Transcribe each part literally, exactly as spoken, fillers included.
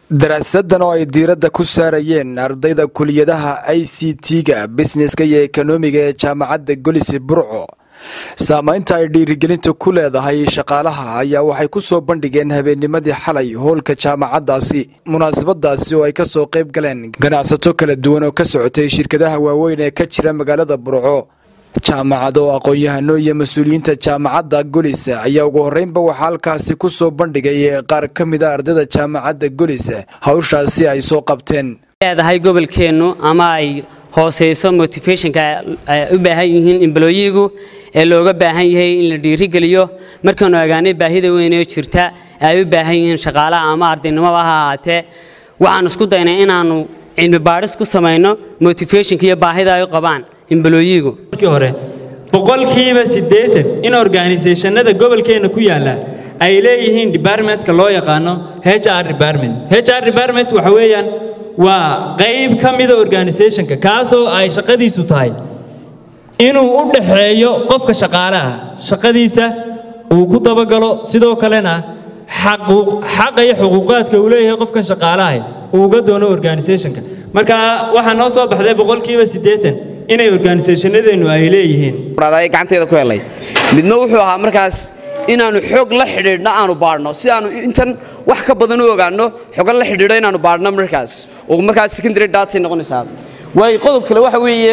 daraasadan oo ay diiradda ku saarayeen ardayda kuliyadaha I C T-ga businesska iyo ekonomiga ee jaamacadda Golis Burco saamaynta ay dhiirigelintu ku leedahay shaqaalaha ayaa waxay ku soo bandhigeen habeennimadii xalay hoolka jaamacaddaasi munaasabadaasi oo ay ka soo qayb galeen ganacsato kala duwan oo ka socotay shirkadaha waaweyn ee ka jira magaalada Burco jaamacado aqoon-yahano iyo mas'uuliyiinta jaamacadda Golis ayaa ugu horeynba waxa halkaasi ku soo bandhigay qaar ka mid ah ardayda jaamacadda Golis hawshaasi ay soo qabteen leedahay gobolkeenu ama ay hooseyso motivationka ay u baahan yihiin employee-gu ee looga baahan yahay in la dhiirigeliyo markaan ogaanay baahida weyn ee jirta ay u baahan yihiin shaqaalaha ama ardaynimo ha ahaatee waxaan isku daynay inaanu cilmi baaris ku sameeyno motivationka iyo baahida ay u qabaan employee-gu markii hore boqolkiiba siddeetan in organizationada gobolkeena ku yaala ay leeyihiin departmentka loo yaqaano H R department H R department waxa weeyaan waa qayb ka mid ah organizationka kaasoo ay shaqadiisu tahay inuu u dhaxeeyo qofka shaqaalaha shaqadiisa uu ku dabagalo sidoo kalena xaquuq xaq iyo xuquuqaadka uu leeyahay qofka shaqaalaha uu uga doono organizationka marka waxa noo soo baxday boqolkiiba siddeetan inay organizationadeenu ay leeyihiin raday gacanteeda ku helay midna wuxuu ahaa markaas inaanu xog la xidhiidhna aanu baarno si aanu intan wax ka badan u ogaano xog la xidhiidho inaanu baarno markaas oo markaas secondary data noqonaysa way qodob kale waxa weeye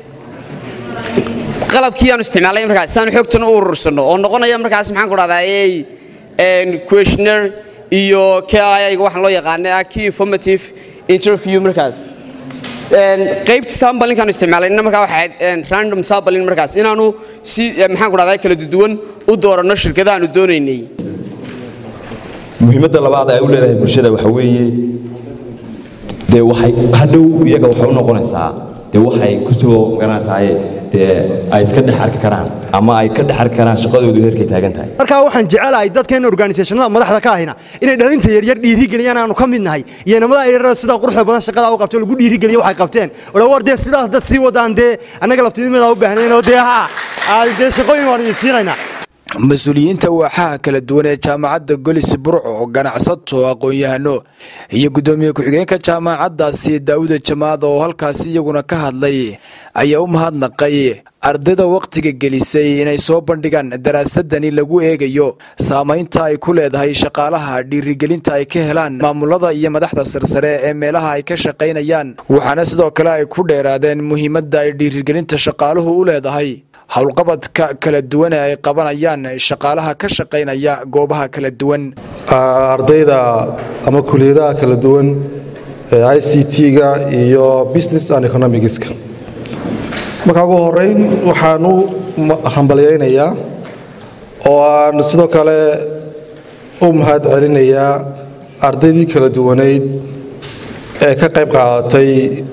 qalabkii aanu isticmaalay markaas aanu xogtan u urursano oo noqonaya markaas maxaan ku radaa ee questionnaire iyo K I A waxaan loo yaqaanaa key informative interview markaas qaybta sampling kan isticmaalayna markaa waxa random sampling markaas inaanu si maxaan ku radaa kala duwan u doorano shirkadaha aanu doonaynay muhiimadda labaad ay u leedahay bulshada waxa weeye de waxay hadhow iyaga waxa u noqonaysaa de waxay ku soo ganacsaay de ay iska dhex arki karaan ama ay ka dhex arki karaan shaqadoodu heerkay taagan tahay marka waxaan jecelahay dadkeen organizationada madaxda ka ahina inay dhalinta yar yar dhiirigeliyaan aanu ka midnahay iyo namada ay sida quruxda badan shaqada u qabto lagu dhiirigeliyo waxay qabteen oo warday sidaas dad sii wadaan de anaga laftiidimada u baahneen oo de ha ay de shaqooyin waan siinayna mas'uuliyiinta waaxaha kala duwan ee jaamacadda Golis Burco oo ganacsato aqoon-yahano iyo gudoomiye ku-xigeenka jaamacaddaasi Daawud Jamaad oo halkaas iyaguna ka hadlay ayaa u mahadnaqay ardayda waqtiga gelisay inay soo bandhigaan daraasadani lagu eegayo saamaynta ay ku leedahay shaqaalaha dhiirigelinta ay ka helaan maamulada iyo madaxda sarsare ee meelaha ay ka shaqaynayaan waxaana sidoo kale ay ku dheeraadeen muhiimadda ay dhiirigelinta shaqaaluhu u leedahay hawlqabadka kala duwan ee ay qabanayaan shaqaalaha ka shaqaynaya goobaha kala duwan ardayda ama kuliyadaha kala duwan ee I C T-ga iyo business and economics-ka marka ugu horeyn waxaan u hambaliyaynayaa oo aan sidoo kale u mahad celinayaa ardaydii kala duwaneyd ee ka qayb qaadatay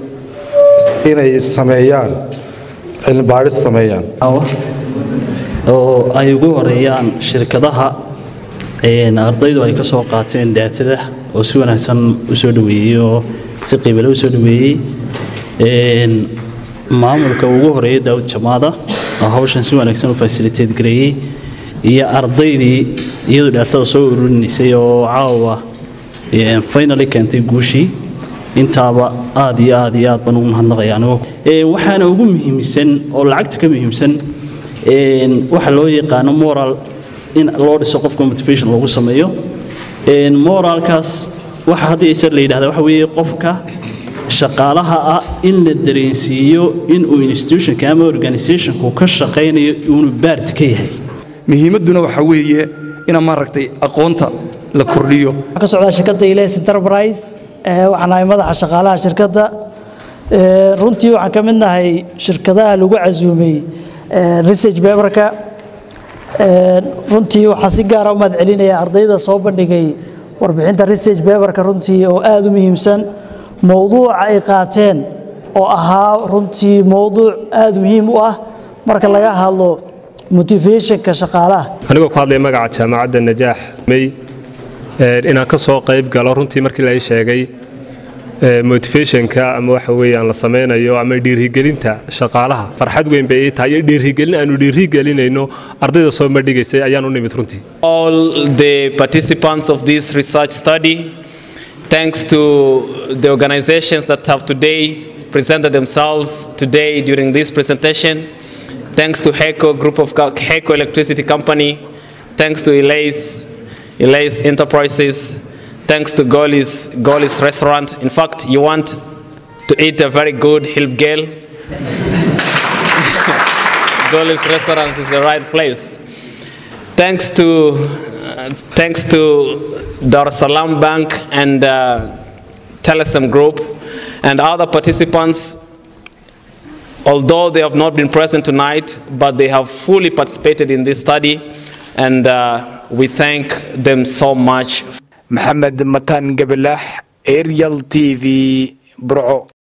inay sameeyaan cilmi baaris sameeyaan oo ay ugu horeeyaan shirkadaha een ardaydu ay ka soo qaateen daatada oo si wanaagsan u soo dhaweeyay oo si qiimo leh u soo dhaweeyay een maamulka ugu horeeyay Daawud Jamaada oo hawshan si wanaagsan u facilitate gareeyay iyo ardaydii iyadoo daatada soo ururinayay oo caawa een finally keentay guushii intaaba aad iyo aad iyo aad baan ugu mahadnaqayaa ee waxaana ugu muhiimsan oo lacagta ka muhiimsan een waxa loo yaqaan moral in loo dhiso qofka motivation lagu sameeyo een moralkaas waxa hadii ay la yiraahdo waxa weeye qofka shaqaalaha ah in la dareensiiyo in uu institution ama organization ku ka shaqeynayo inuu baart ka yahay muhiimaduna waxa weeye in ma ragtay aqoonta la kordhiyo ka socda shirkadda Ilays Enterprise waxaan ahay madaxa shaqaalaha shirkadda runtii waxaan ka mid nahay shirkadaha lagu casuumay research paper-ka runtii waxaan si gaar ah u mahad celinayaa ardayda soo bandhigay warbixinta research paper-ka runtii oo aad u muhiimsan mowduuca ay qaateen oo ahaa runtii mowduuc aad muhiim u ah marka laga hadlo motivationka shaqaalaha anigoo ku hadlay magaca jaamacadda Najaax may inaan ka soo qayb galo runtii markii la sheegay motivationka ama waxa weeyaan la sameeyo ama dhiirigelinta shaqaalaha farxad weyn bay tahay dhiirigelin aanu dhiirigelinayno ardayda soo madhigaysay ayaan u nimid runtii all the participants of this research study Thanks to the organizations that have today presented themselves today during this presentation. Thanks to HECO Group of HECO Electricity Company. Thanks to Elays, Elays Enterprises. Thanks to Golis, Golis Restaurant. In fact, you want to eat a very good Hilbgel? Golis Restaurant is the right place. Thanks to, uh, thanks to Dar es Salaam Bank and uh, Telesem Group and other participants, although they have not been present tonight, but they have fully participated in this study, and uh, we thank them so much. Mohamed Matan Gabelah, Ariel T V, Bro.